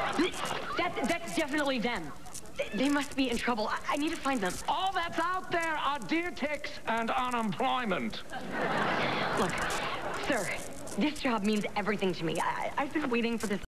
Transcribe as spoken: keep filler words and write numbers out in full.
That's, that's definitely them. They must be in trouble. I, I need to find them. All that's out there are deer ticks and unemployment. Look, sir, this job means everything to me. I, I've been waiting for this